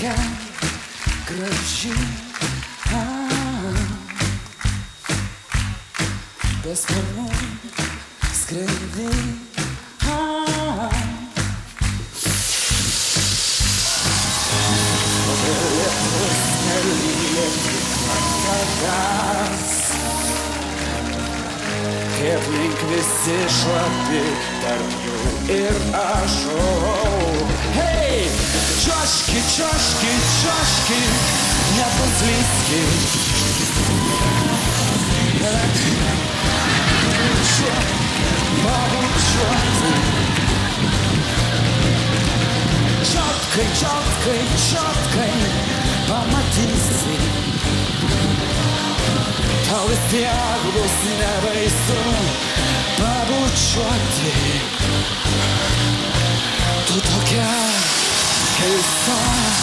tokia graži, be sparnų skrendi. Lietus nelieki man tavęs, kaip link visi šlapi, tarp jų ir aš. Hei, čiuoški, čiuoški, čiuoški, nepaslyski. Pabučiuoti. Čiotkai, čiotkai, čiotkai, pamatysi. Tau vis tiek bus nebaisu pabučiuoti. Tu tokia keista.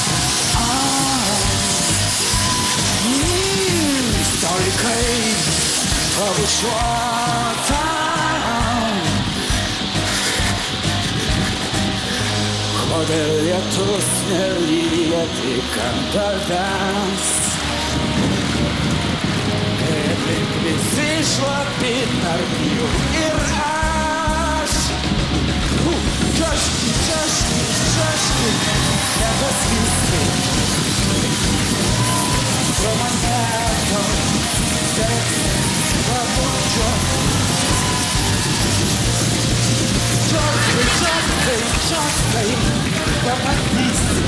Istorikai pabučiuota. Kodėl lietus nelyja tik ant tavęs, kaip link visi šlapi, tarp jų ir aš. Čiuoški, čiuoški, čiuoški, nepaslysi. Pro mane tau teks pabučiuoti. Čiotkai, čiotkai, čiotkai, pamatysi.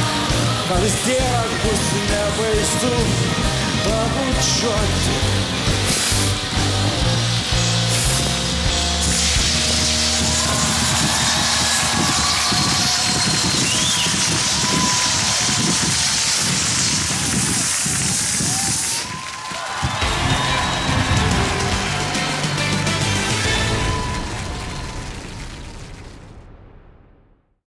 Gal vis tiek bus nebaisu pabučiuoti.